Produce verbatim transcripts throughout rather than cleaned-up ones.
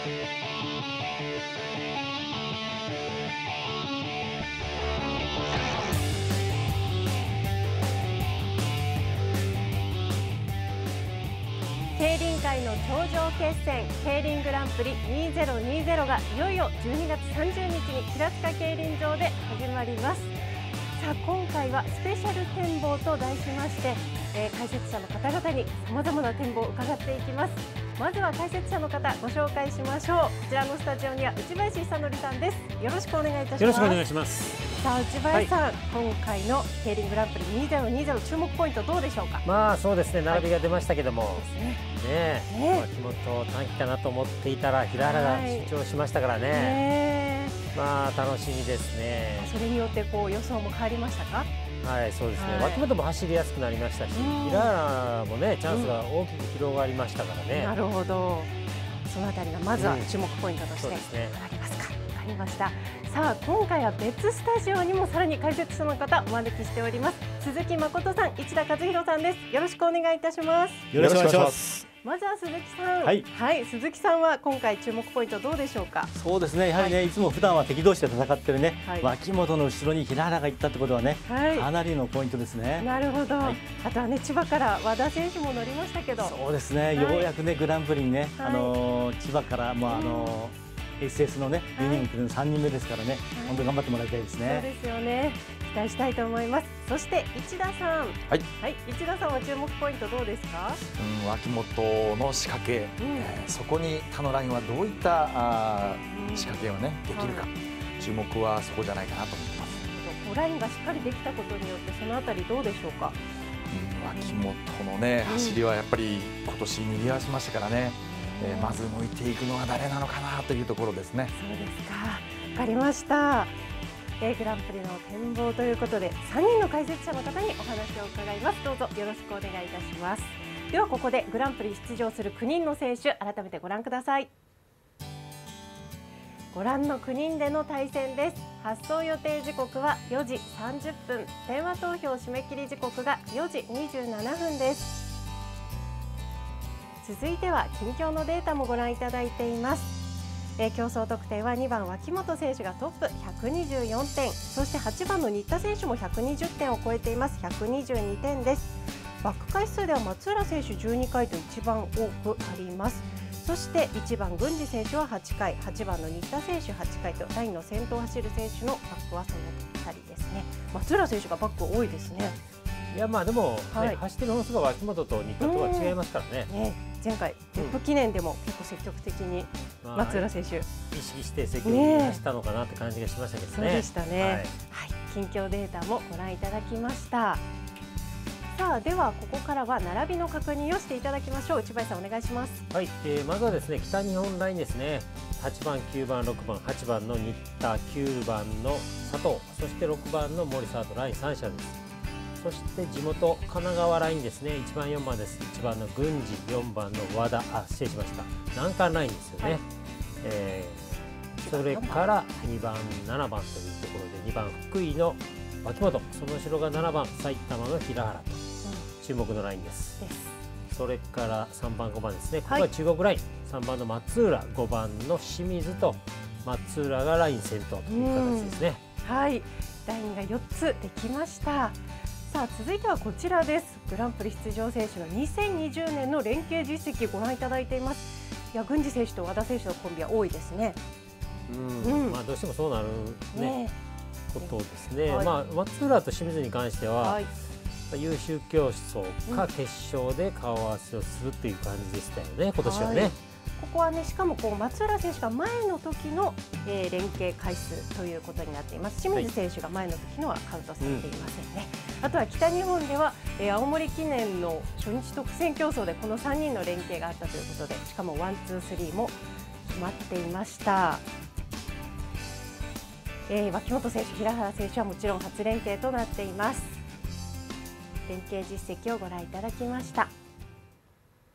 競輪界の頂上決戦競輪グランプリにせんにじゅうがいよいよじゅうにがつさんじゅうにちに平塚競輪場で始まります。さあ今回はスペシャル展望と題しまして、えー、解説者の方々にさまざまな展望を伺っていきます。まずは解説者の方ご紹介しましょう。こちらのスタジオには内林久則さんです。よろしくお願いいたします。 よろしくお願いします。 さあ内林さん、はい、今回の競輪グランプリにせんにじゅう注目ポイントどうでしょうか。 まあそうですね、並びが出ましたけども、はい、 ねえ、 ね脇本短期かなと思っていたら平原が出場しましたからね、ねまあ楽しみですね。 それによってこう予想も変わりましたか。 はい、そうですね、はい、脇本も走りやすくなりましたし、平原もねチャンスが大きく広がりましたからね、 うん、なるほど、そのあたりがまずは注目ポイントとして上がりますか。わかりました。さあ今回は別スタジオにもさらに解説者の方お招きしております。鈴木誠さん、市田和弘さんです。よろしくお願いいたします。 よろしくお願いします。 まずは鈴木さん、 はい、 はい、鈴木さんは今回注目ポイントどうでしょうか。 そうですね、やはりね、はい、いつも普段は敵同士で戦ってるね、はい、脇本の後ろに平原が行ったってことはね、はい、かなりのポイントですね。 なるほど、はい、あとはね千葉から和田選手も乗りましたけど、 そうですね、はい、ようやくねグランプリにね、はい、あの千葉からもうあのーエスエス のねユニークのさんにんめですからね、はい、本当に頑張ってもらいたいですね。 そうですよね、期待したいと思います。そして市田さん、はい、はい、市田さんは注目ポイントどうですか。 うん、脇本の仕掛け、うん、えー、そこに他のラインはどういったあ仕掛けをねできるか、はい、注目はそこじゃないかなと思ってます。 ラインがしっかりできたことによってそのあたりどうでしょうか。 うん、脇本のね、うん、走りはやっぱり今年賑わしましたからね。えー、まず向いていくのは誰なのかなというところですね。 そうですか、わかりました。えー、グランプリの展望ということでさんにんの解説者の方にお話を伺います。どうぞよろしくお願いいたします。ではここでグランプリ出場するきゅうにんの選手改めてご覧ください。ご覧のきゅうにんでの対戦です。発走予定時刻はよじさんじゅっぷん、電話投票締め切り時刻がよじにじゅうななふんです。続いては近況のデータもご覧いただいています。えー、競争得点はにばん脇本選手がトップひゃくにじゅうよんてん、そしてはちばんの新田選手もひゃくにじゅってんを超えています。ひゃくにじゅうにてんです。バック回数では松浦選手じゅうにかいと一番多くあります。そしていちばん郡司選手ははちかい、はちばんの新田選手はちかいとラインの先頭を走る選手のバックはそのふたりですね。松浦選手がバック多いですね。 いやまあでも、ね、はい、走ってる本数が脇本と新田とは違いますからね。 ね、前回ゼップ記念でも結構積極的に松浦選手、 意識して積極的に走ったのかなって感じがしましたけどね。 そうでしたね。はい、はい、近況データもご覧いただきました。さあではここからは並びの確認をしていただきましょう。内林さんお願いします。 はい、えー、まずはですね北日本ラインですね。はちばん、きゅうばん、ろくばん、はちばんの新田、きゅうばんの佐藤、そしてろくばんの森沢とラインさんしゃです。そして地元神奈川ラインですね。いちばん、よんばんです。いちばんの郡司、よんばんの和田、あ、失礼しました。南関ラインですよね。はい、えー、それからにばん、ななばんというところでにばん福井の脇本、その後ろがななばん埼玉の平原と、うん、注目のラインです。です。それからさんばん、ごばんですね。ここは中国ライン、はい、さんばんの松浦、ごばんの清水と松浦がライン先頭という形ですね。 はい、ラインがよっつできました。さあ続いてはこちらです。グランプリ出場選手のにせんにじゅうねんの連携実績ご覧いただいています。いや郡司選手と和田選手のコンビは多いですね。 うん、うん、まあどうしてもそうなるね、ねことですね。はい、まあ松浦と清水に関しては、はい、優秀競争か決勝で顔合わせをするっていう感じでしたよね、今年はね。はい、ここはね、しかもこう松浦選手が前の時の、えー、連携回数ということになっています。清水選手が前の時のはカウントされていませんね。うん、あとは北日本では、えー、青森記念の初日特選競争でこのさんにんの連携があったということで、しかもワン、ツー、スリーも決まっていました。えー、脇本選手、平原選手はもちろん初連携となっています。連携実績をご覧いただきました。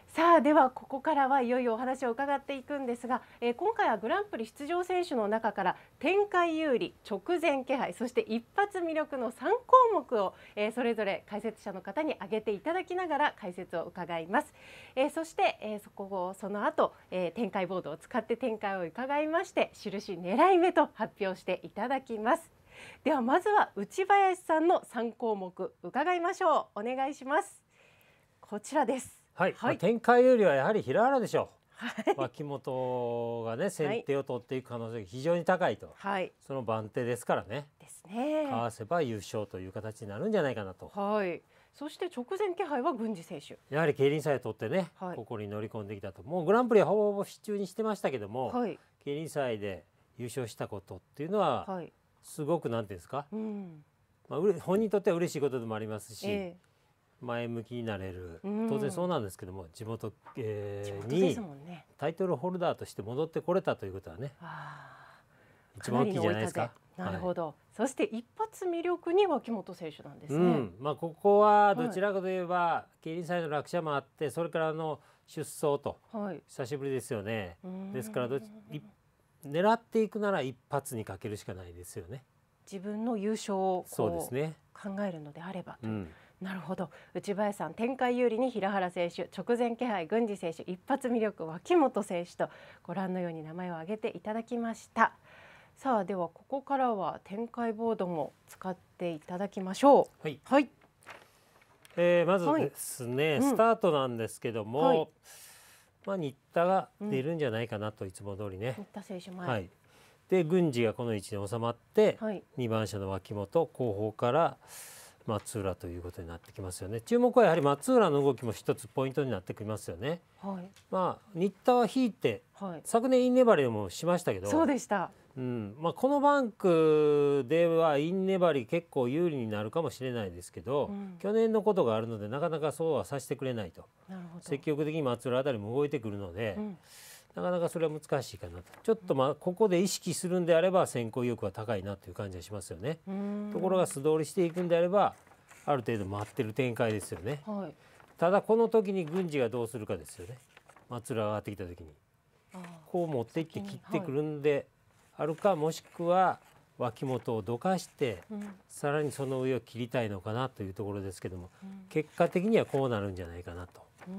さあではここからはいよいよお話を伺っていくんですが、えー、今回はグランプリ出場選手の中から展開有利、直前気配、そして一発魅力のさんこうもくを、えー、それぞれ解説者の方に挙げていただきながら解説を伺います。えー、そして、えー、そこをその後、えー、展開ボードを使って展開を伺いまして、印狙い目と発表していただきます。ではまずは内林さんのさんこうもく伺いましょう。お願いします。こちらです。 はい、 はい、 まあ、展開よりはやはり平原でしょう。 はい、 脇本がね先手を取っていく可能性が非常に高いと、はい、その番手ですからね。ですね。かわせば優勝という形になるんじゃないかなと。 はい。そして直前気配は郡司選手。 やはり競輪祭を取ってね、はい、ここに乗り込んできたと。もうグランプリはほぼほぼ手中にしてましたけども、はい、競輪祭で優勝したことっていうのは、はい、すごくなんていうんですか、うん、まあ本人にとっては嬉しいことでもありますし。えー前向きになれる、当然そうなんですけども、地元、えー、にタイトルホルダーとして戻ってこれたということはね、一番大きいじゃないですか。 なるほど、はい、そして一発魅力に脇本選手なんですね。うん、 まあ、ここはどちらかといえば、はい、競輪祭の落車もあって、それからの出走と、はい、久しぶりですよね。ですからどっち狙っていくなら一発にかけるしかないですよね。 自分の優勝をそうですね考えるのであればと。うん、なるほど。内林さん、展開有利に平原選手、直前気配郡司選手、一発魅力脇本選手とご覧のように名前を挙げていただきました。さあではここからは展開ボードも使っていただきましょう。はい、はい、 えー、まずですね、はい、スタートなんですけども、うん、はい、まあ、新田が出るんじゃないかなと、うん、いつも通りね。 新田選手前、 はい、で郡司がこの位置に収まって、はい、にばんしゃの脇本、後方から松浦ということになってきますよね。注目はやはり松浦の動きも一つポイントになってきますよね。はい、まあ新田は引いて、はい、昨年イン粘りもしましたけど、 そうでした。 うん、まあ、このバンクではイン粘り結構有利になるかもしれないですけど、うん、去年のことがあるのでなかなかそうはさせてくれないと。なるほど。積極的に松浦あたりも動いてくるので、うん、なかなかそれは難しいかなと。ちょっとまあここで意識するんであれば先行意欲は高いなという感じがしますよね。ところが素通りしていくんであればある程度待ってる展開ですよね。はい、ただこの時に郡司がどうするかですよね。松浦が上がってきた時にこう持っていって切ってくるんであるか、もしくは脇本をどかして、うん、さらにその上を切りたいのかなというところですけども、うん、結果的にはこうなるんじゃないかなと。うん、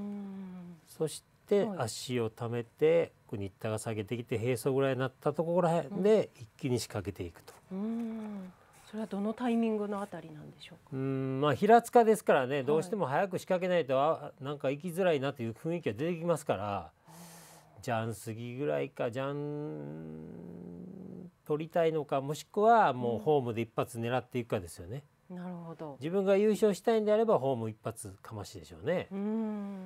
そして足をためて新田が下げてきて並走ぐらいになったところら辺で一気に仕掛けていくと。うん、 それはどのタイミングのあたりなんでしょうか。 うん、まあ平塚ですからね、どうしても早く仕掛けないと、はい、なんか行きづらいなという雰囲気が出てきますから、ジャン過ぎぐらいかジャン取りたいのか、もしくはもうホームで一発狙っていくかですよね。 うん、なるほど。 自分が優勝したいんであればホーム一発かましでしょうね。うん、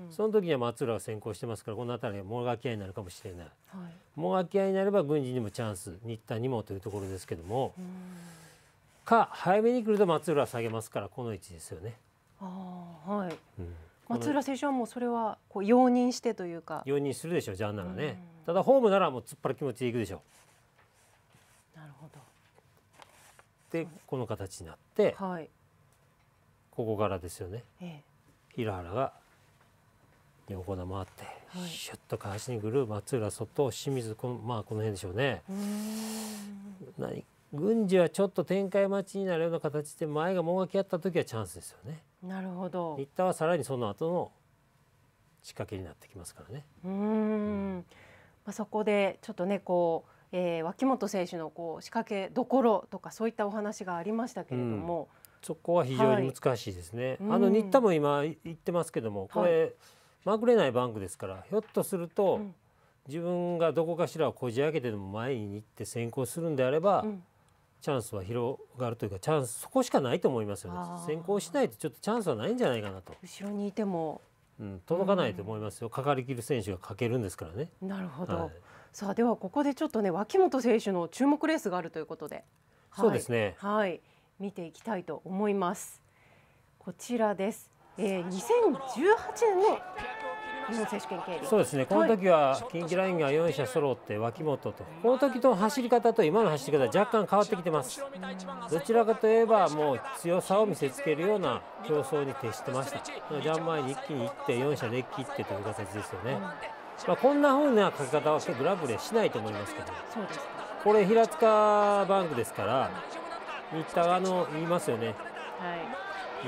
その時には松浦が先行してますから、この辺りはもがき合いになるかもしれない。はい、もがき合いになれば郡司にもチャンス、新田にもというところですけども、うん、か早めに来ると松浦は下げますから、この位置ですよね。 あ、はい、うん、松浦選手はもうそれはこう容認してというか容認するでしょう、ジャンならね。ただホームならもう突っ張る気持ちでいくでしょう。なるほど。 でこの形になって、はい、ここからですよね。ええ、平原が横田回って、はい、シュッとかわしに来る松浦外、清水この、まあ、この辺でしょうね。うーん、何郡司はちょっと展開待ちになるような形で前がもがき合った時はチャンスですよね。 なるほど。 新田はさらにその後の仕掛けになってきますからね。 うーん、うん、まあ、そこでちょっとねこう、えー、脇本選手のこう仕掛けどころとかそういったお話がありましたけれども、うん、 そこは非常に難しいですね。はい、あの新田も今言ってますけども、これ、はい、まぐれないバンクですから、ひょっとすると、うん、自分がどこかしらをこじ開けてでも前に行って先行するんであれば、うん、チャンスは広がるというか、チャンスそこしかないと思いますよね。先行しないとちょっとチャンスはないんじゃないかなと。 後ろにいても、 うん、届かないと思いますよ。かかりきる選手がかけるんですからね。 なるほど。はい、さあではここでちょっとね脇本選手の注目レースがあるということで、 そうですね。 はい、はい、見ていきたいと思います。こちらです。えー、にせんじゅうはちねんの日本選手権競輪。 そうですね、この時は近畿ラインがよん社揃って脇本と、この時と走り方と今の走り方若干変わってきてます。どちらかといえばもう強さを見せつけるような競争に徹してました。ジャン前に一気に行ってよん社で切ってという形ですよね。まあこんな風な書き方はグランプリはしないと思いますけど、 そうですか。 これ平塚バンクですから新田があの言いますよね、 はい、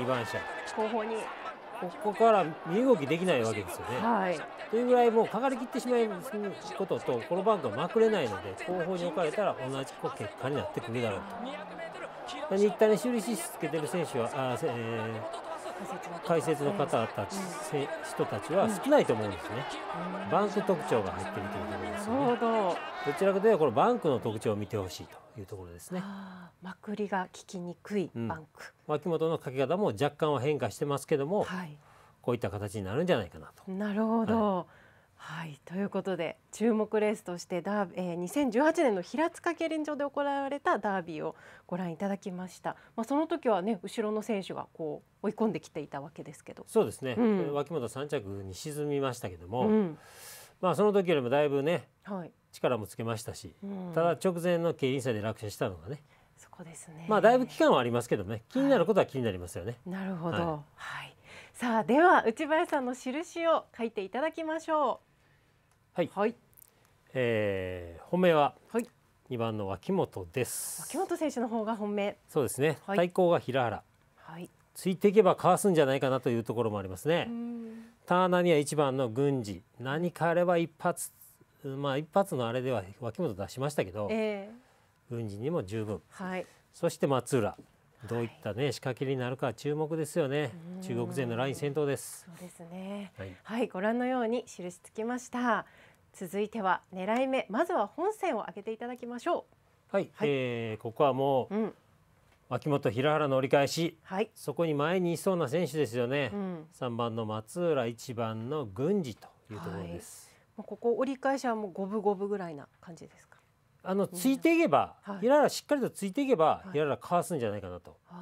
にばん車後方にここから身動きできないわけですよね。 はい、 というぐらいもうかかりきってしまうこととこのバンクはまくれないので後方に置かれたら同じ結果になってくるだろうと。新田に印つけてる選手はあ、えー解説の方たち、うん、人たちは少ないと思うんですね、うん、バンク特徴が入っているというところですよね。なるほど。どちらかというとこのバンクの特徴を見てほしいというところですね。 まくりが効きにくいバンク、うん、 脇本のかけ方も若干は変化してますけども、はい、こういった形になるんじゃないかなと。 なるほど、はいはい、ということで注目レースとしてダー、えー、にせんじゅうはちねんの平塚競輪場で行われたダービーをご覧いただきました。まあ、その時はね後ろの選手がこう追い込んできていたわけですけど、 そうですね、うん、脇本さん着に沈みましたけども、うん、まあその時よりもだいぶね、はい、力もつけましたし、うん、ただ直前の競輪祭で落車したのがね、 そこですね。 まあだいぶ期間はありますけどね、気になることは気になりますよね。 はい、なるほど、はいはい、さあでは内林さんの印を書いていただきましょう。 はい、はい、えー、本命はにばんの脇本です。 脇本選手の方が本命。 そうですね、はい、対抗が平原、はい、ついていけばかわすんじゃないかなというところもありますね。ターナーにはいちばんの郡司、何かあれば一発、まあ一発のあれでは脇本出しましたけど、えー、郡司にも十分、はい、そして松浦、どういったね仕掛けになるか注目ですよね。中国勢のライン先頭です。 そうですね、はい、はい、ご覧のように印つきました。続いては狙い目、まずは本線を上げていただきましょう。はい、はい、えー、ここはもう、うん、脇本平原の折り返し、はい、そこに前にいそうな選手ですよね、うん、さんばんの松浦、いちばんの郡司というところです。 はい、ここ折り返しはもう五分五分ぐらいな感じですか。 あのついていけば、はい、平原しっかりとついていけば、はい、平原かわすんじゃないかなと、はい、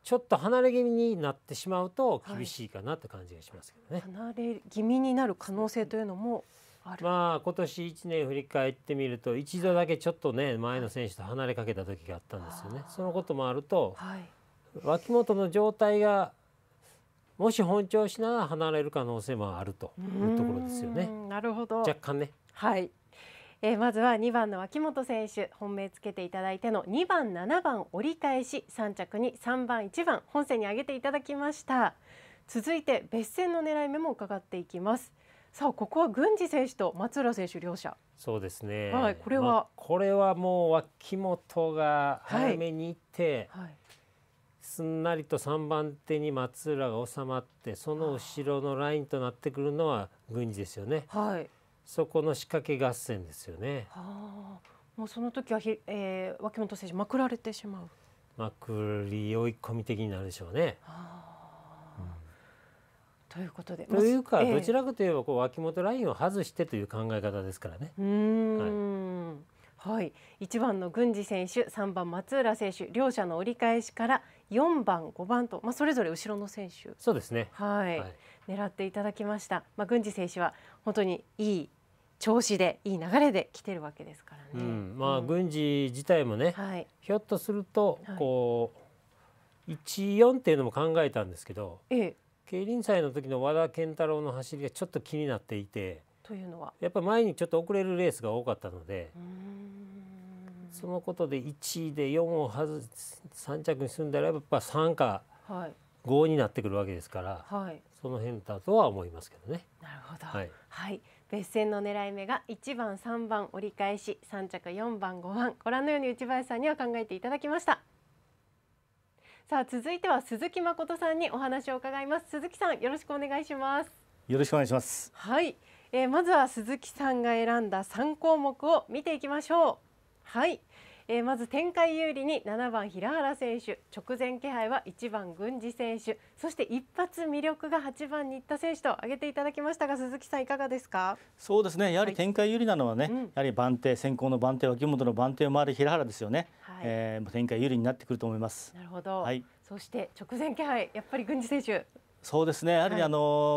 ちょっと離れ気味になってしまうと厳しいかなって感じがしますけどね。 離れ気味になる可能性というのもある。 まあ今年いちねん振り返ってみると一度だけちょっとね前の選手と離れかけた時があったんですよね。そのこともあると、はい、脇本の状態がもし本調子なら離れる可能性もあるというところですよね。 なるほど。 若干ね。 はい。えー、まずはにばんの脇本選手、本命つけていただいてのにばんななばん折り返し、さん着にさんばんいちばん本線に上げていただきました。続いて別線の狙い目も伺っていきます。さあここは郡司選手と松浦選手両者。 そうですね、 はい、これは、 まあ、これはもう脇本が早めに行って、はいはい、すんなりとさんばん手に松浦が収まって、その後ろのラインとなってくるのは郡司ですよね。はい、そこの仕掛け合戦ですよね。はあ、もうその時はひ、えー、脇本選手まくられてしまう。 まくり追い込み的になるでしょうね。はあ、うん、ということで。 というか、えー、どちらかといえばこう脇本ラインを外してという考え方ですからね。 うーん、はいはい、いちばんの郡司選手、さんばん松浦選手、両者の折り返しからよんばんごばんと、まあ、それぞれ後ろの選手、 そうですね、 はい、はい、狙っていただきました。まあ、郡司選手は本当にいい調子でいい流れで来てるわけですからね。うん、 まあ、郡司自体もね、はい、ひょっとするとこう、はい、いちよんっていうのも考えたんですけど、ええ、競輪祭の時の和田健太郎の走りがちょっと気になっていて、というのはやっぱり前にちょっと遅れるレースが多かったので、うーん、そのことでいちいでよんを外さん着に進んだらやっぱさんかごになってくるわけですから、はい、その辺だとは思いますけどね。 なるほど、はい、はい、別線の狙い目がいちばんさんばん折り返し、さん着よんばんごばん、ご覧のように内林さんには考えていただきました。さあ続いては鈴木誠さんにお話を伺います。鈴木さん、よろしくお願いします。 よろしくお願いします。 はい、えー、まずは鈴木さんが選んださんこうもくを見ていきましょう。はい、えー、まず展開有利にななばん平原選手、直前気配はいちばん郡司選手、そして一発魅力がはちばん新田選手と挙げていただきましたが、鈴木さんいかがですか。 そうですね、やはり展開有利なのはね、はい、やはり番手、先行の番手、脇本の番手を回る平原ですよね。はい、えー、展開有利になってくると思います。 なるほど、はい、そして直前気配、やっぱり郡司選手。 そうですね、やはり、はい、あの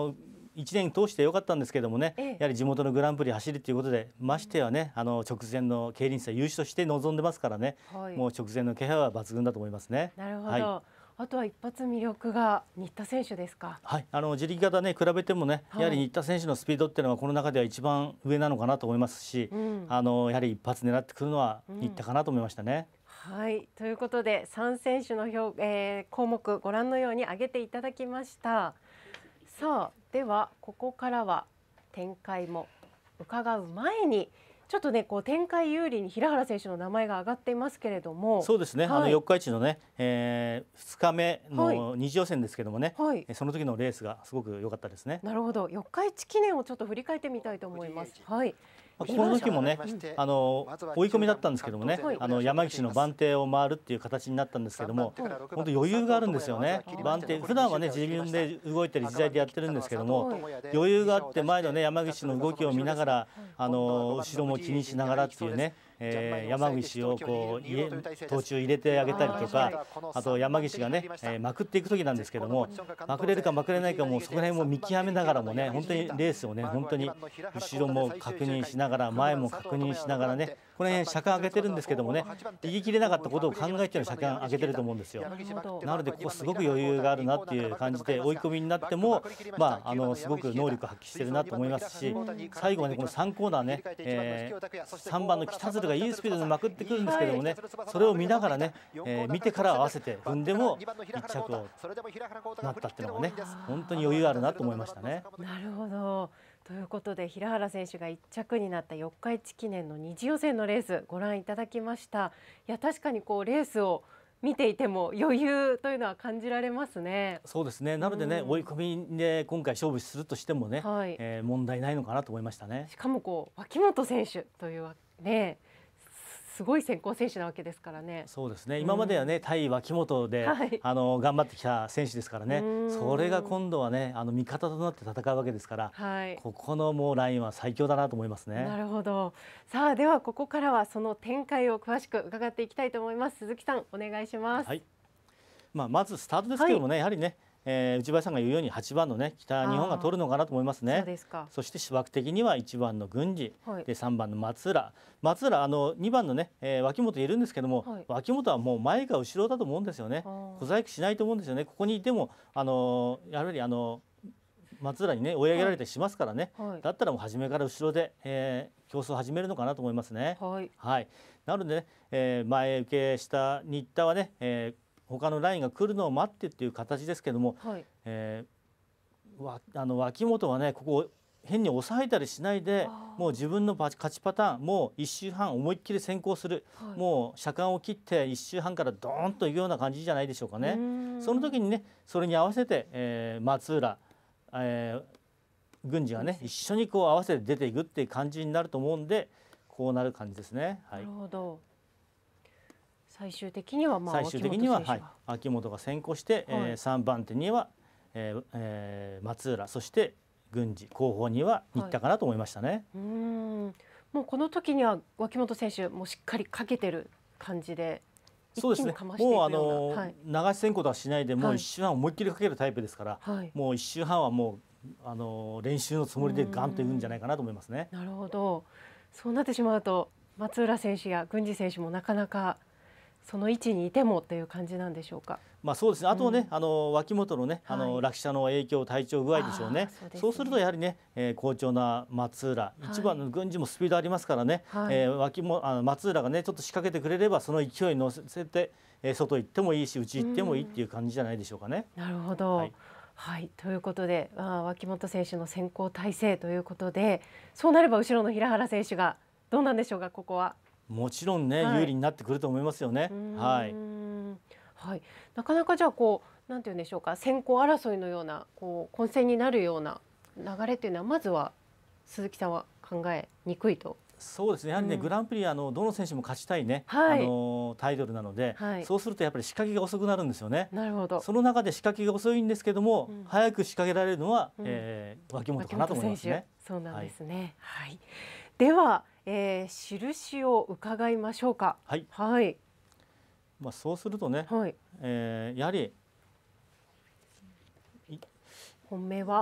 いちねん通して良かったんですけどもね、 ええ、 やはり地元のグランプリ走るということで、ましてはね、あの直前の競輪祭優勝して臨んでますからね、はい、もう直前の気配は抜群だと思いますね。 なるほど、はい、あとは一発魅力が新田選手ですか。 はい、あの自力型ね比べてもね、やはり新田選手のスピードっていうのはこの中では一番上なのかなと思いますし、うん、あのやはり一発狙ってくるのは新田かなと思いましたね。 うん、はい、ということでさん選手の表、えー、項目ご覧のように挙げていただきました。さあではここからは展開も伺う前にちょっとねこう展開有利に平原選手の名前が挙がっていますけれども、 そうですね、はい、あの四日市のね、えー、ふつかめの二次予選ですけどもね、はい、その時のレースがすごく良かったですね。 なるほど、四日市記念をちょっと振り返ってみたいと思います。はい、 この時もね、あの追い込みだったんですけどもね、あの山岸の番手を回るっていう形になったんですけども、本当余裕があるんですよね。番手普段はね自分で動いてる自在でやってるんですけども、余裕があって前のね山岸の動きを見ながら、あの後ろも気にしながらっていうね。えー、山岸をこう途中入れてあげたりとか、あと山岸がね、えー、まくっていく時なんですけども、まくれるかまくれないかもそこら辺も見極めながらもね、本当にレースをね本当に後ろも確認しながら前も確認しながらね、この辺車間上げてるんですけどもね、言い切れなかったことを考えての車間上げてると思うんですよ。なのでここすごく余裕があるなっていう感じで、追い込みになってもまああのすごく能力発揮してるなと思いますし、最後はねこのさんコーナーね、えー、さんばんの北鶴がいいスピードでまくってくるんですけどもね、それを見ながらね、えー、見てから合わせて踏んでもいっ着をなったっていうのがね、本当に余裕あるなと思いましたね。 なるほど。ということで平原選手がいっ着になった四日市記念の二次予選のレースご覧いただきました。いや確かにこうレースを見ていても余裕というのは感じられますね。 そうですね。なのでね、うん、追い込みで今回勝負するとしてもね、はい、えー、問題ないのかなと思いましたね。 しかもこう脇本選手というね、すごい先行選手なわけですからね。 そうですね。今まではね、うん、対脇本で、はい、あの頑張ってきた選手ですからね。それが今度はね、あの味方となって戦うわけですから、はい、ここのもうラインは最強だなと思いますね。 なるほど。さあではここからはその展開を詳しく伺っていきたいと思います。鈴木さんお願いします。 はい。まあまずスタートですけどもね、はい、やはりね。えー、内林さんが言うようにはちばんのね北日本が取るのかなと思いますね。 そうですか。 そして種枠的にはいちばんの郡司、はい、でさんばんの松浦松浦あのにばんのね、えー、脇本いるんですけども、はい、脇本はもう前か後ろだと思うんですよね。小細工しないと思うんですよね。ここにいてもあのやはりあの松浦にね追い上げられてしますからね、はい、だったらもう初めから後ろで、えー、競争を始めるのかなと思いますね。はい、はい、なのでね、えー、前受けした新田はね、えー他のラインが来るのを待ってっていう形ですけども、はい、えー、わあの脇本はねここ変に抑えたりしないで、もう自分の勝ちパターンもういっ周半思いっきり先行する、はい、もう車間を切っていっ周半からドーンといくような感じじゃないでしょうかね。その時にねそれに合わせて、えー、松浦、えー、郡司がね一緒にこう合わせて出ていくっていう感じになると思うんで、こうなる感じですね。はい、 なるほど。最終的にはまあ最終的には、はい、秋元が先行して、はい、えー、さんばん手には、えーえー、松浦、そして郡司、後方には新田かなと思いましたね。はい、 うーん、もうこの時には脇本選手もしっかりかけてる感じで、 そうですね。もうあの、はい、流し先行とはしないで、もう一周半思いっきりかけるタイプですから、はい、もう一周半はもうあの練習のつもりでガンといくんじゃないかなと思いますね。 なるほど。そうなってしまうと松浦選手や郡司選手もなかなかその位置にいてもという感じなんでしょうか。 まあそうですね。あとね、うん、あの脇本のね、あの、はい、落車の影響、体調具合でしょうね。そうですね。そうするとやはりね、えー、好調な松浦、いちばんの郡司もスピードありますからね。はい、えー、脇もあの松浦がねちょっと仕掛けてくれればその勢いに乗せて、えー、外行ってもいいし内行ってもいいっていう感じじゃないでしょうかね。 なるほど。はい、はい、ということで、あ、脇本選手の先行体制ということで、そうなれば後ろの平原選手がどうなんでしょうか、ここは。 もちろんね、はい、有利になってくると思いますよね。はい。 はい。なかなかじゃあこうなんていうんでしょうか、先行争いのようなこう混戦になるような流れというのはまずは鈴木さんは考えにくいと。 そうですね。やはりね、うん、グランプリあのどの選手も勝ちたいね、はい、あのタイトルなので、はい、そうするとやっぱり仕掛けが遅くなるんですよね。 なるほど。 その中で仕掛けが遅いんですけども、うん、早く仕掛けられるのは、うん、えー、脇本かなと思いますね。 そうなんですね。はい。はい、では、えー、印を伺いましょうか。 はい。 はい。 まあそうするとね、はい、えー、やはり本命は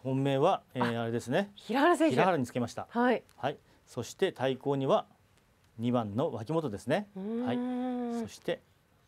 本命は、えー、あれですね。 平原選手。 平原につけました。 はい。 はい。そして対抗にはにばんの脇本ですね。はい。そして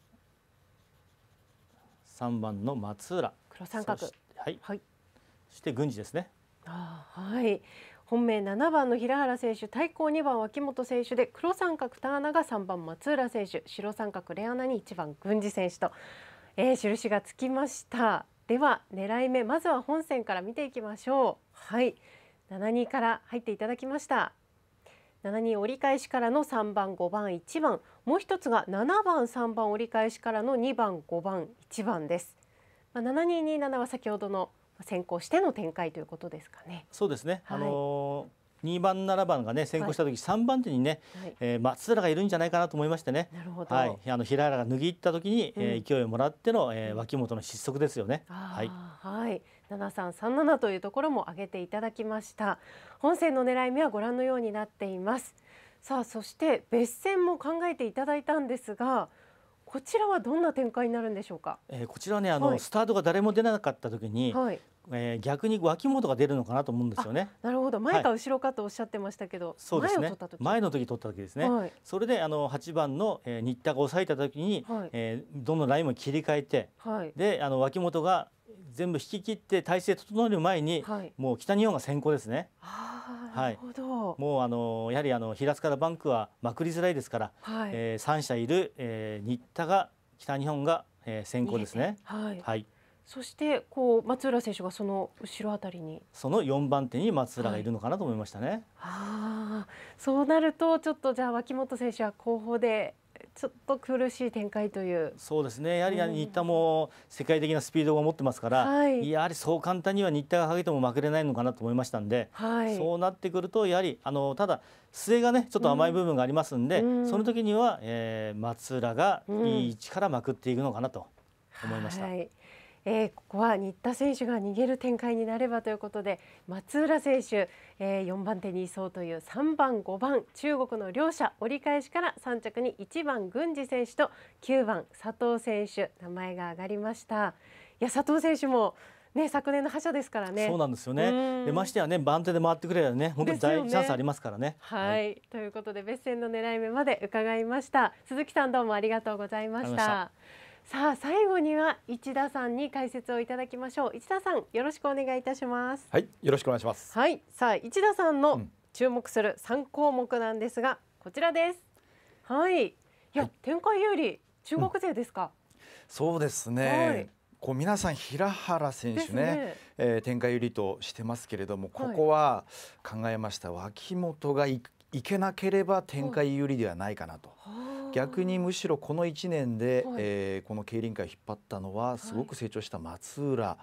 さんばんの松浦。 黒三角。 はい。 はい。 そして郡司ですね。 あ、はい。本命ななばんの平原選手、対抗にばん脇本選手で、黒三角ターナがさんばん松浦選手、白三角レアナにいちばん郡司選手と、えー、印がつきました。では狙い目、まずは本戦から見ていきましょう。はい、ななにから入っていただきました。ななに折り返しからのさんばんごばんいちばん、もう一つがななばんさんばん折り返しからのにばんごばんいちばんです。まあ、ななににななは先ほどの先行しての展開ということですかね。 そうですね。 はい、 あのーにばんななばんがね先行した時、はい、さんばん手にね、はい、えー、松浦がいるんじゃないかなと思いましてね。 なるほど。 はい、あの平原が脱ぎ入った時に、うん、えー、勢いをもらっての、えー、脇本の失速ですよね。はい。 はい。ななさんさんななというところも挙げていただきました。本戦の狙い目はご覧のようになっています。さあ、そして別戦も考えていただいたんですが、こちらはどんな展開になるんでしょうか。 えー、こちらはね、あの、はい、スタートが誰も出なかった時に、はい、えー、逆に脇本が出るのかなと思うんですよね。 なるほど、前か後ろかとおっしゃってましたけど、はい、 そうですね。前の時取った時ですね。はい、それであのはちばんの、えー、新田が抑えた時に、はい、えー、どんどんラインも切り替えて、はい、であの脇本が全部引き切って体勢整える前に、はい、もう北日本が先行ですね。 あ、なるほど。 はい、もうあのやはりあの平塚のバンクはまくりづらいですから、はい、えー、さん社いる、えー、新田が北日本が、えー、先行ですね。 はい。 はい。 そしてこう松浦選手がその後ろあたりに、 そのよんばん手に松浦がいるのかなと思いましたね。はい、 あ、そうなるとちょっとじゃあ脇本選手は後方でちょっと苦しい展開という。 そうですね。やはり新田も世界的なスピードを持ってますから、はい、やはりそう簡単には新田がかけても負けれないのかなと思いましたんで、はい、そうなってくるとやはりあのただ末がねちょっと甘い部分がありますんで、うん、その時には、えー、松浦がいい位置からまくっていくのかなと思いました。はい、 えー、ここは新田選手が逃げる展開になればということで、松浦選手、えー、よんばん手にいそうというさんばんごばん中国の両者、折り返しからさん着にいちばん郡司選手ときゅうばん佐藤選手、名前が挙がりました。いや、佐藤選手もね、昨年の覇者ですからね。 そうなんですよね。でましてやね、番手で回ってくればね、本当に大チャンスありますからね。 はい、はい、ということで別戦の狙い目まで伺いました。鈴木さん、どうもありがとうございました。さあ、最後には市田さんに解説をいただきましょう。市田さん、よろしくお願いいたします。 はい、よろしくお願いします。 はい、さあ市田さんの注目するさん項目なんですが、こちらです。はい、いや、はい、展開有利中国勢ですか。 うん、そうですね。はい、こう皆さん平原選手ね、ね、えー、展開有利としてますけれども、ここは考えました。脇本がいいけなければ展開有利ではないかなと。逆にむしろこのいちねんで、はい、えー、この競輪界を引っ張ったのはすごく成長した松浦、はい、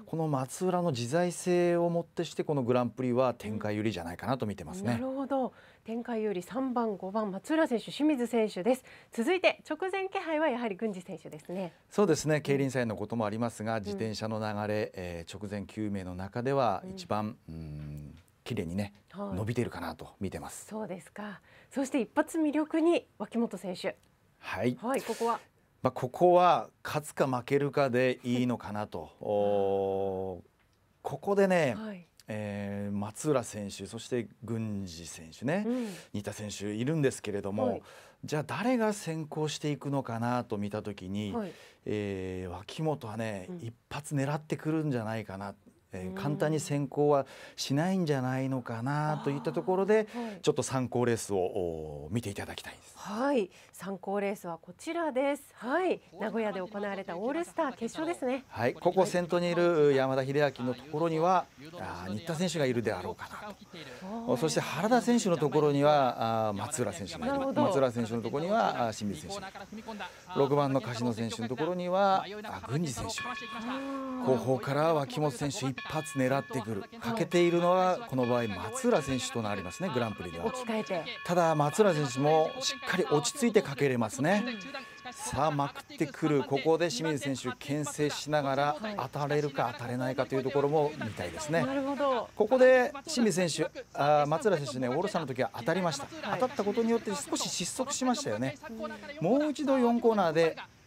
この松浦の自在性をもってしてこのグランプリは展開有利じゃないかなと見てますね。 なるほど、展開有利さんばんごばん松浦選手、清水選手です。続いて直前気配はやはり郡司選手ですね。 そうですね、競輪祭のこともありますが、うん、自転車の流れ、えー、直前きゅう名の中では一番、うん、うん綺麗にね、はい、伸びているかなと見てます。 そうですか。そして一発魅力に脇本選手。 はい。 はい、ここは。 まあここは勝つか負けるかでいいのかなと。おここでね、はい、えー、松浦選手、そして郡司選手ね、うん、新田選手いるんですけれども、はい、じゃあ誰が先行していくのかなと見たときに、はい、えー、脇本はね、うん、一発狙ってくるんじゃないかな。えー、簡単に先行はしないんじゃないのかなといったところで、はい、ちょっと参考レースを見ていただきたいです。 はい、参考レースはこちらです。はい、名古屋で行われたオールスター決勝ですね。 はい、ここ先頭にいる山田秀明のところにはあ新田選手がいるであろうかなと。そして原田選手のところにはあ松浦選手がいる。松浦選手のところには清水選手がいる。ろくばんの柏野選手のところには郡司選手がいる。後方から脇本選手一発狙ってくる。かけているのはこの場合松浦選手となりますね、グランプリでは。 置き換えて。 ただ松浦選手もしっかり落ち着いてかけれますね。さあまくってくる。ここで清水選手牽制しながら当たれるか当たれないかというところも見たいですね。 なるほど。 ここで清水選手、あ松浦選手ね、オールスターの時は当たりました。当たったことによって少し失速しましたよね。もう一度よんコーナーで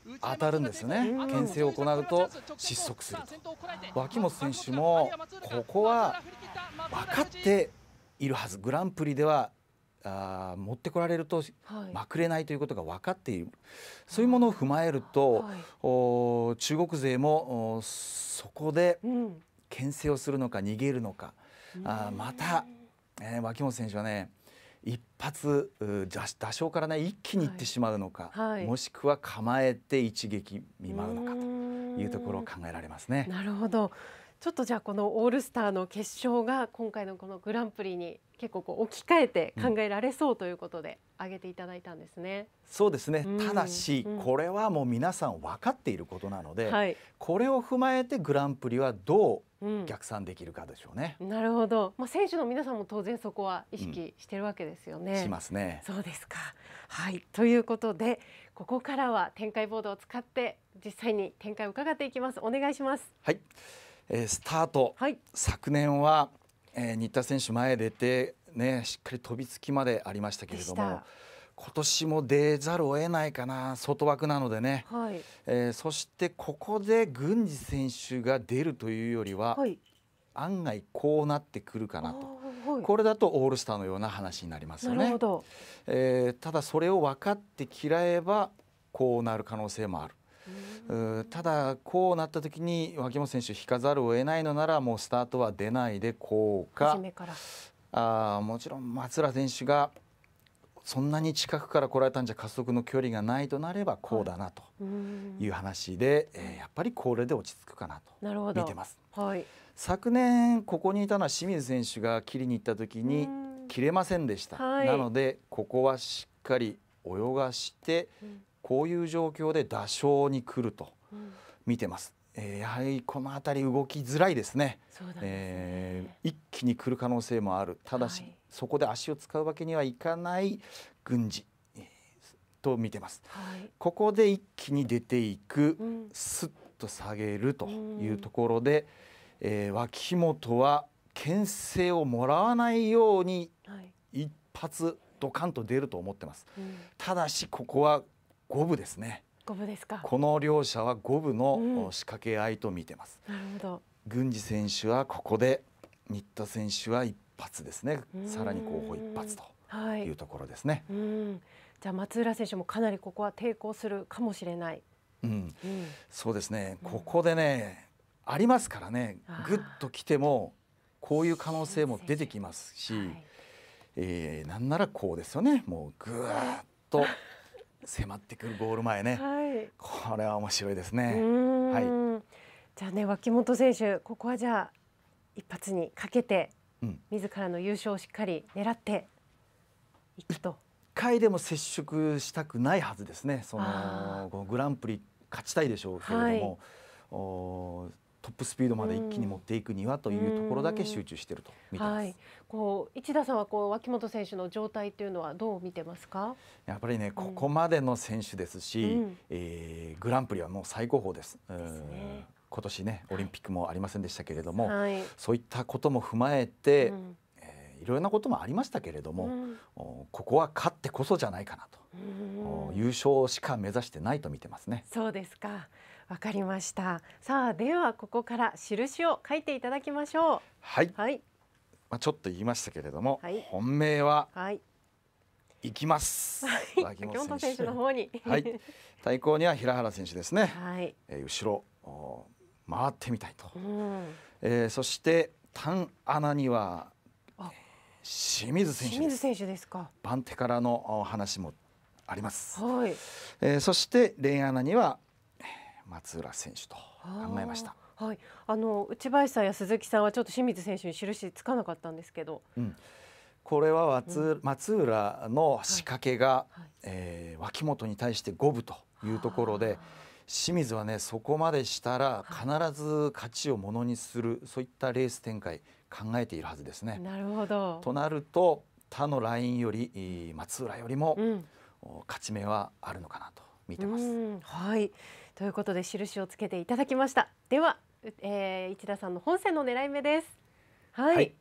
当たるんですよね。牽制を行うと失速すると。脇本選手もここは分かっているはず。グランプリではあ持ってこられるとまくれないということが分かっている、そういうものを踏まえると、はい、お中国勢もそこで牽制をするのか逃げるのか、うん、あまた、えー、脇本選手はね一発打掌からね一気にいってしまうのか、はいはい、もしくは構えて一撃見舞うのかというところを考えられますね。 なるほど。ちょっとじゃあこのオールスターの決勝が今回のこのグランプリに結構こう置き換えて考えられそうということで挙げていただいたんですね。 うん、そうですね、うん、ただし、うん、これはもう皆さん分かっていることなので、はい、これを踏まえてグランプリはどう逆算できるかでしょうね。 うん、なるほど、まあ、選手の皆さんも当然そこは意識してるわけですよね。 うん、しますね。 そうですか。はい、ということでここからは展開ボードを使って実際に展開を伺っていきます。お願いします。 はい、えー、スタート、はい、昨年は、えー、新田選手前出て、ね、しっかり飛びつきまでありましたけれども、今年も出ざるを得ないかな、外枠なのでね、はい、えー、そしてここで郡司選手が出るというよりは、はい、案外こうなってくるかなと、はい、これだとオールスターのような話になりますよね。なるほど。えー、ただそれを分かって嫌えばこうなる可能性もある。ただこうなった時に脇本選手引かざるを得ないのならもうスタートは出ないでこうか、初めからあもちろん松浦選手がそんなに近くから来られたんじゃ加速の距離がないとなればこうだなという話で、はい、えー、やっぱりこれで落ち着くかなと見てます。はい、昨年ここにいたのは清水選手が切りに行った時に切れませんでした。はい、なのでここはしっかり泳がしてこういう状況で打掌に来ると見てます。えー、やはりこの辺り動きづらいですね。そうなんですね。えー、一気に来る可能性もある。ただし、はい、そこで足を使うわけにはいかない郡司、えー、と見てます。はい、ここで一気に出ていく、うん、スッと下げるというところで、うん、えー、脇本は牽制をもらわないように一発ドカンと出ると思ってます。うん、ただしここは五分ですね。 五分ですか。 この両者は五分の仕掛け合いと見てます。 うん、なるほど。 郡司選手はここで、新田選手は一発ですね。さらに後方一発というところですね。 はい、うん、じゃあ松浦選手もかなりここは抵抗するかもしれない。 うん、うん、そうですね。ここでね、うん、ありますからね。ぐっと来てもこういう可能性も出てきますし、はい、えー、なんならこうですよね。もうぐーっと迫ってくるゴール前ね、はい、これは面白いですね。はい、 じゃあね、脇本選手ここはじゃあ一発にかけて、うん、自らの優勝をしっかり狙っていくと。 いっかいでも接触したくないはずですね。そのグランプリ勝ちたいでしょうけれども、はい、おトップスピードまで一気に持っていくにはというところだけ集中していると見てます。はい、 こう市田さんはこう脇本選手の状態というのはどう見てますか？ やっぱりね、ここまでの選手ですし、うん、えー、グランプリはもう最高峰です。ですね、今年ねオリンピックもありませんでしたけれども、はい、そういったことも踏まえて、うん、えー、いろいろなこともありましたけれども、うん、ここは勝ってこそじゃないかなと、うん、優勝しか目指してないと見てますね。 そうですか。わかりました。さあではここから印を書いていただきましょう。 はい。はい、まあちょっと言いましたけれども、はい、本命は、はい、いきます。 はい、脇本選手の方に。 はい。対抗には平原選手ですね。はい。えー、後ろ回ってみたいと。うん、えー、そして単穴には清水選手です。 清水選手ですか。 番手からの話もあります。はい。えー、そして連穴には松浦選手と考えました。 はい、あの内林さんや鈴木さんはちょっと清水選手に印つかなかったんですけど、 うん、これは松、うん、松浦の仕掛けが、はいはい、えー、脇本に対して五分というところで、清水はねそこまでしたら必ず勝ちをものにする、そういったレース展開考えているはずですね。 なるほど。 となると他のラインより松浦よりも、うん、勝ち目はあるのかなと見てます。 はい、ということで印をつけていただきました。では、えー、市田さんの本戦の狙い目です。はい、はい、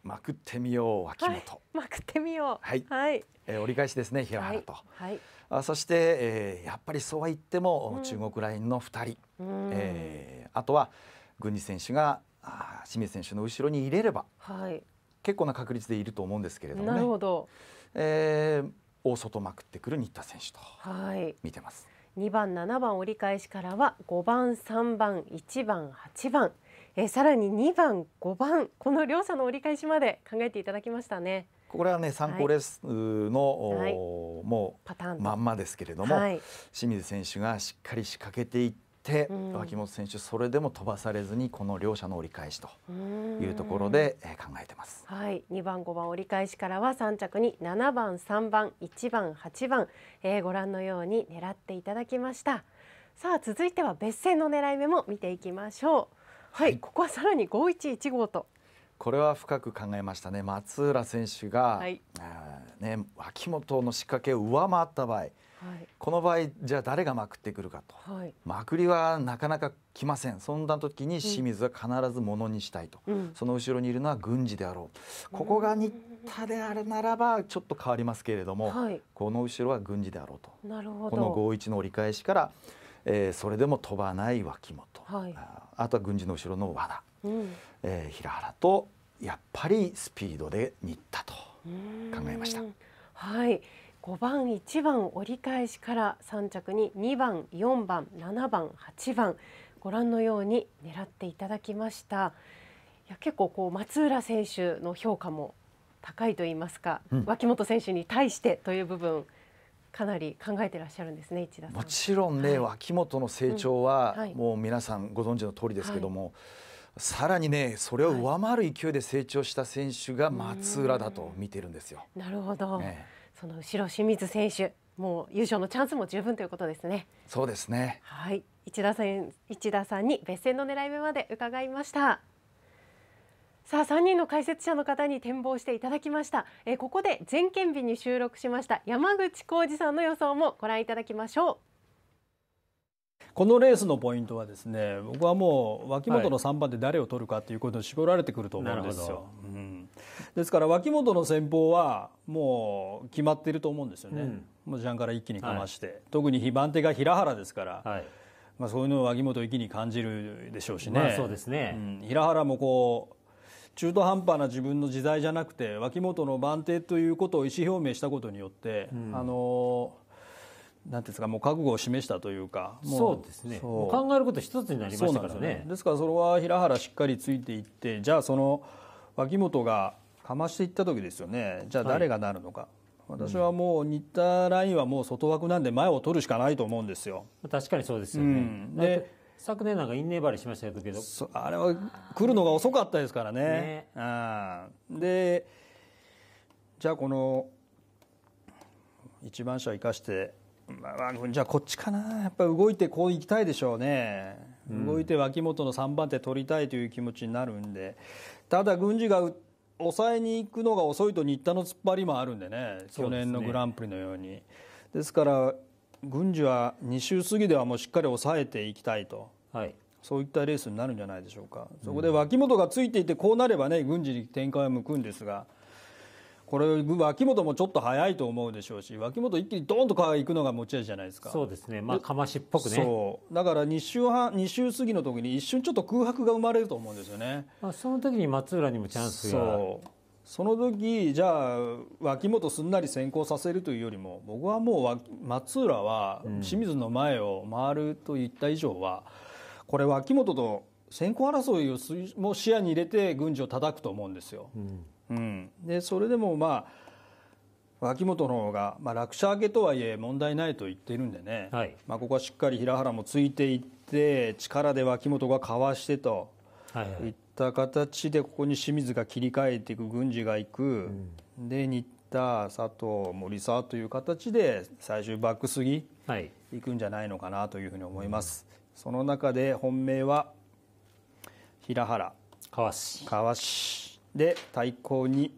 まくってみよう脇本、はい、 まくってみよう、 はいはい、えー、折り返しですね平原と、はいはい、あそして、えー、やっぱりそうは言っても、うん、中国ラインのふたり、えー、あとは郡司選手があ清水選手の後ろに入れれば、はい、結構な確率でいると思うんですけれどもね。 なるほど、 えー、大外まくってくる新田選手と見てます、 はい、にばんななばん折り返しからはごばんさんばんいちばんはちばん、えー、さらににばんごばん、この両者の折り返しまで考えていただきましたね。 これはね参考レースの、はい、もうパターンまんまですけれども、はい、清水選手がしっかり仕掛けていって、うん、脇本選手それでも飛ばされずにこの両者の折り返しというところで、えー、考えてます。 はい、にばんごばん折り返しからはさん着にななばんさんばんいちばんはちばん、えー、ご覧のように狙っていただきました。さあ続いては別線の狙い目も見ていきましょう。はい、はい、ここはさらにごいちいちごと、 これは深く考えましたね。松浦選手が、はい、ね、脇本の仕掛けを上回った場合、はい、この場合じゃあ誰がまくってくるかと、はい、まくりはなかなか来ません。そんな時に清水は必ずものにしたいと、うん、その後ろにいるのは郡司であろう、ここが新田であるならばちょっと変わりますけれども、はい、この後ろは郡司であろうと。 なるほど。 このごいちの折り返しから、えー、それでも飛ばない脇本、はい、あ, あとは郡司の後ろの和田、うん、えー、平原とやっぱりスピードで新田と考えました。 はい、ごばんいちばん折り返しからさん着ににばんよんばんななばんはちばん、ご覧のように狙っていただきました。いや結構こう松浦選手の評価も高いといいますか、うん、脇本選手に対してという部分かなり考えてらっしゃるんですね。市田さん。 もちろんね、はい、脇本の成長は、うん、はい、もう皆さんご存知の通りですけども、はい、さらにねそれを上回る勢いで成長した選手が松浦だと見てるんですよ。 なるほど、ね、その後ろ清水選手、もう優勝のチャンスも十分ということですね。 そうですね。 はい、市田さん、市田さんに別線の狙い目まで伺いました。さあさんにんの解説者の方に展望していただきました。えここで前見日に収録しました山口浩二さんの予想もご覧いただきましょう。 このレースのポイントはですね、僕はもう脇本のさんばんで誰を取るかということに絞られてくると思うんですよ、うん、ですから脇本の戦法はもう決まっていると思うんですよね、うん、もう序盤から一気にかまして、はい、特に番手が平原ですから、はい、まあ、そういうのを脇本一気に感じるでしょうしね、 まあ、そうですね、 うん、平原もこう中途半端な自分の時代じゃなくて脇本の番手ということを意思表明したことによって、うん、あのなんていうんですか、もう覚悟を示したというか、 もうそうですね、もう考えること一つになりましたからね。 ですね。ですからそれは平原しっかりついていって、じゃあその脇本がかましていった時ですよね、じゃあ誰がなるのか、はい、私はもう新田ラインはもう外枠なんで前を取るしかないと思うんですよ。 確かにそうですよね、うん、で昨年なんかインネバリしましたけど、 あれは来るのが遅かったですからね。ね、あでじゃあこの一番車生かして、まあ、じゃあこっちかな、やっぱり動いてこう行きたいでしょうね、うん、動いて脇本のさんばん手取りたいという気持ちになるんで、ただ郡司が抑えに行くのが遅いと新田の突っ張りもあるんでね、去年のグランプリのように。ですね、ですから郡司はに周過ぎではもうしっかり抑えていきたいと、はい、そういったレースになるんじゃないでしょうか。そこで脇本がついていてこうなればね、郡司に展開は向くんですが、これ脇本もちょっと早いと思うでしょうし、脇本一気にドーンと行くのが持ち味じゃないですか。 そうですね、まあかましっぽくね。 そうだからに周半に周過ぎの時に一瞬ちょっと空白が生まれると思うんですよね。 まあ、その時に松浦にもチャンスが、 そうその時じゃあ脇本すんなり先行させるというよりも、僕はもう松浦は清水の前を回るといった以上は、うん、これ脇本と先行争いをも視野に入れて郡司を叩くと思うんですよ、うんうん、でそれでもまあ脇本の方が、まあ、落車明けとはいえ問題ないと言っているんでね、はい、まあ、ここはしっかり平原もついていって力で脇本がかわしてと、はいはい、いった形でここに清水が切り替えていく、郡司がいく、うん、で新田、佐藤、森沢という形で最終バックスギいくんじゃないのかなというふうに思います、はい、その中で本命は平原、 川志川志で対抗に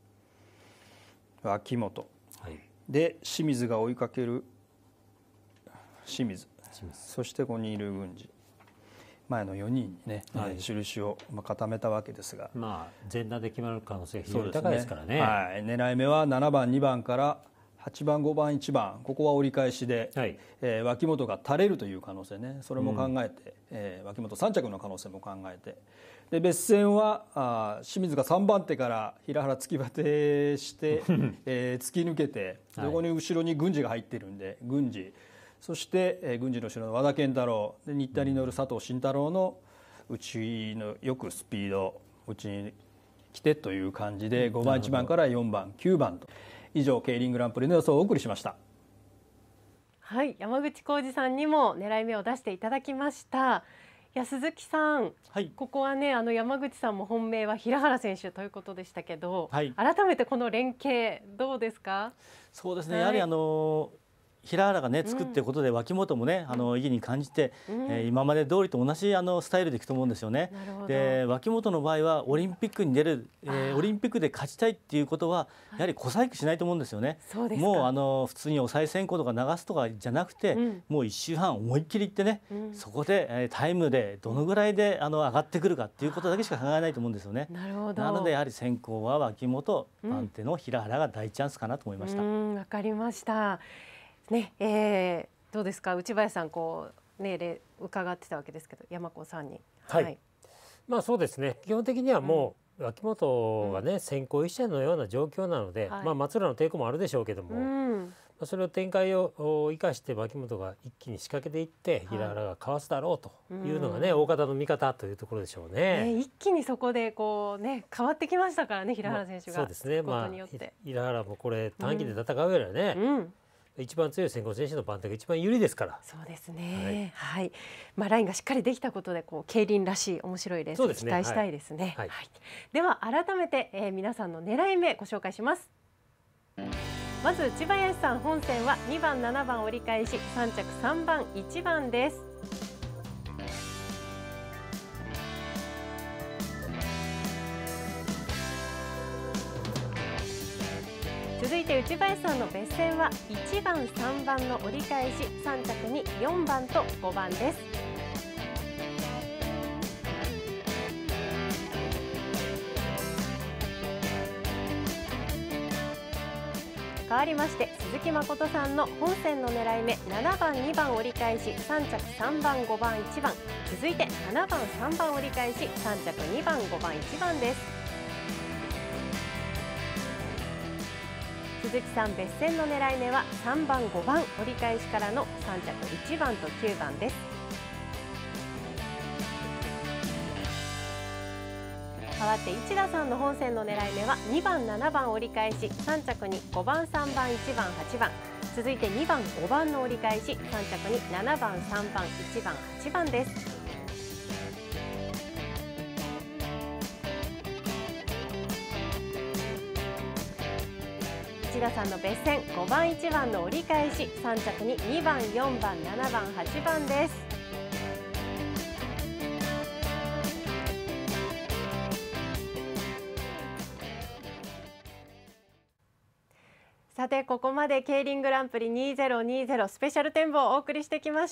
脇本、はい、で清水が追いかける清水、清水そしてここにいる郡司、 前のよにんにね、はい、印を固めたわけですが、 まあ、全打で決まる可能性が非常に高いですからね。 はい、狙い目はななばんにばんからはちばんごばんいちばん、ここは折り返しで、はい、えー、脇本が垂れるという可能性ね、それも考えて、うん、えー、脇本さん着の可能性も考えて、で別戦はあ清水がさんばん手から平原突きバテして、えー、突き抜けて、そこに後ろに郡司が入っているんで、郡司、そして、えー、郡司の後ろの和田健太郎で、新田に乗る佐藤慎太郎の内のよくスピード内に来てという感じで、ごばんいちばんからよんばんきゅうばんと。以上、ケイリングランプリの予想をお送りしました。 はい、山口浩二さんにも狙い目を出していただきました。いや、鈴木さん、はい、ここはね、あの山口さんも本命は平原選手ということでしたけど、はい、改めてこの連携どうですか？ そうですね、はい、やはりあの平原がね作っていることで、脇本もね、うん、あの意義に感じて、うん、えー、今まで通りと同じあのスタイルでいくと思うんですよね。で、脇本の場合はオリンピックに出る、えー、オリンピックで勝ちたいっていうことはやはり小細工しないと思うんですよね。 そうですか。 もうあの普通に抑え選考とか流すとかじゃなくて、うん、もういっ周半思いっきりいってね、うん、そこで、えー、タイムでどのぐらいであの上がってくるかっていうことだけしか考えないと思うんですよね。 なるほど。 なのでやはり先行は脇本、番手の平原が大チャンスかなと思いました。 うん、わかりました。ね、えー、どうですか、内林さん、こうね伺ってたわけですけど、山子さんに。 はい、はい、まあそうですね、基本的にはもう、うん、脇本がね、うん、先行一社のような状況なので、はい、まあ松浦の抵抗もあるでしょうけども、うん、まあ、それを展開を生かして脇本が一気に仕掛けていって平原がかわすだろうというのがね、はい、大方の見方というところでしょうね。 ね、一気にそこでこうね変わってきましたからね、平原選手が。 まあ、そうですね、まあ、平原もこれ短期で戦うよりはね、うんうん、一番強い先行選手の番手が一番有利ですから。 そうですね。はい。はい、まあラインがしっかりできたことで、こう競輪らしい面白いレースを期待したいですね。はい。はい、では改めて、えー、皆さんの狙い目ご紹介します。まず内林さん、本戦はにばんななばん折り返し、さん着さんばんいちばんです。続いて内林さんの別戦はいちばんさんばんの折り返し、さん着によんばんとごばんです。変わりまして鈴木誠さんの本戦の狙い目ななばんにばん折り返し、さん着さんばんごばんいちばん、続いてななばんさんばん折り返し、さん着にばんごばんいちばんです。鈴木さん別戦の狙い目はさんばんごばん折り返しからのさん着いちばんときゅうばんです。変わって市田さんの本戦の狙い目はにばんななばん折り返し、さん着にごばんさんばんいちばんはちばん、続いてにばんごばんの折り返し、さん着にななばんさんばんいちばんはちばんです。市田さんの別戦ごばんいちばんの折り返し、さん着ににばんよんばんななばんはちばんです。さて、ここまでケイリングランプリにせんにじゅうスペシャル展望をお送りしてきました。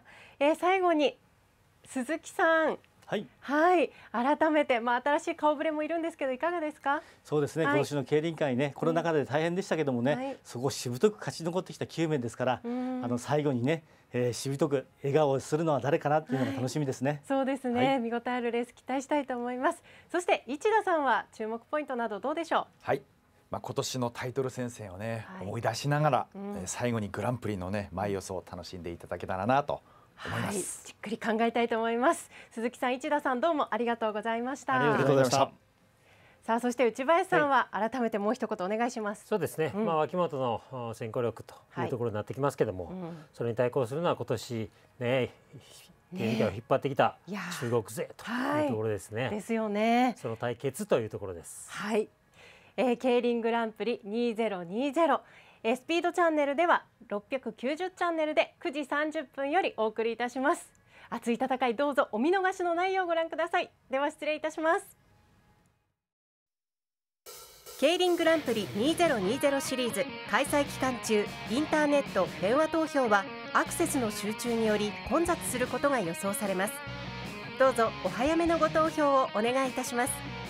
えー、最後に鈴木さん、はい、はい、改めて、まあ、新しい顔ぶれもいるんですけどいかがですか？ そうですね、はい、今年の競輪界ね、コロナ禍で大変でしたけどもね、はい、そこをしぶとく勝ち残ってきたきゅうめんですから、あの最後にね、えー、しぶとく笑顔をするのは誰かなっていうのが楽しみですね。はい、 そうですね、はい、見応えあるレース期待したいと思います。そして市田さんは注目ポイントなどどうでしょう？ はい、まあ、今年のタイトル戦線をね、はい、思い出しながら、うん、最後にグランプリのね前予想を楽しんでいただけたらなと思います。はい、 じっくり考えたいと思います。鈴木さん、市田さん、どうもありがとうございました。 ありがとうございました。 さあ、そして内林さんは改めてもう一言お願いします。 そうですね、うん、まあ脇本の先行力というところになってきますけども、はい、うん、それに対抗するのは今年ね競輪界を引っ張ってきた中国勢というところですね。 はい、ですよね。 その対決というところです。 はい、えー、競輪グランプリにせんにじゅう、えー、スピードチャンネルではろっぴゃくきゅうじゅうチャンネルでくじさんじゅっぷんよりお送りいたします。熱い戦い、どうぞお見逃しのないようご覧ください。では失礼いたします。競輪グランプリにせんにじゅうシリーズ開催期間中、インターネット電話投票はアクセスの集中により混雑することが予想されます。 どうぞお早めのご投票をお願いいたします。